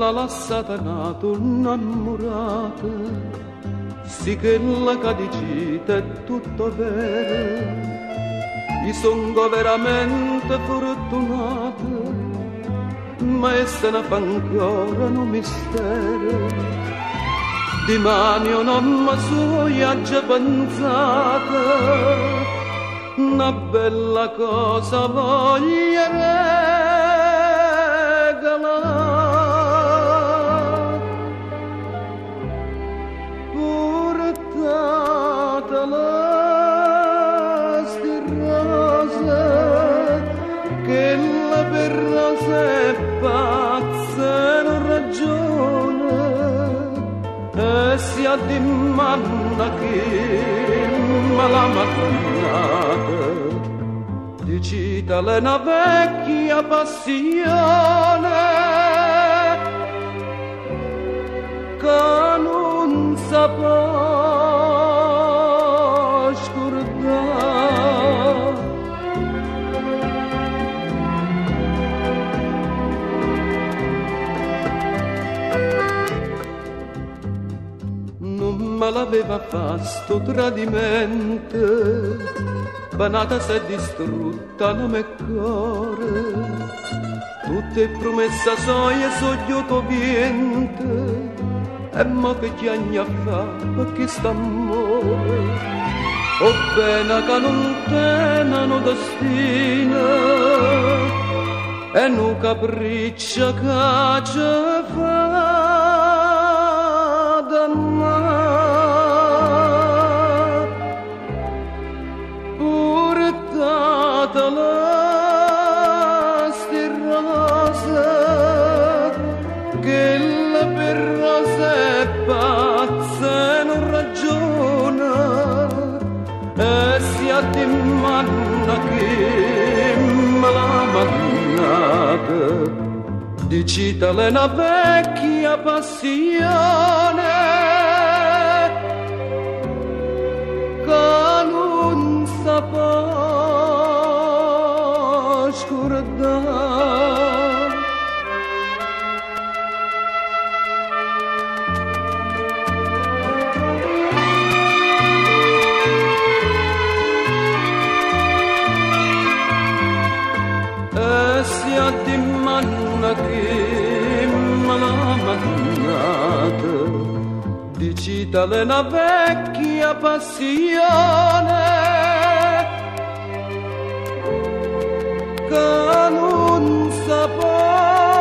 l'ha lasciata nato innamorata, sì che la cadicita è tutto vero. Io sono veramente fortunata, ma essa ne fa ancora un mistero. Di mano non mi sono già pensata, una bella cosa voglio regalare. Portatela sti rose, che la per rose è pazza e non ragione, e sia di manna che me l'ha mannata. Dicitale una vecchia passione che non sa può scordare. Non me l'aveva fatto tradimento, banata si è distrutta nel mio cuore, tutte promesse soie sogliuto viente, e mo che chi anni fa perché sta amore, o bene che non tenano destino, e non capriccia che ci fa dannare. Portatela sti rose, che la per rose è pazza e non ragiona, e sia di manna che me l'ha mannata. Dicitale una vecchia passione che non sa può scordare. E sia di manna che me l'ha mannata. Dicitale una vecchia passione che non sa può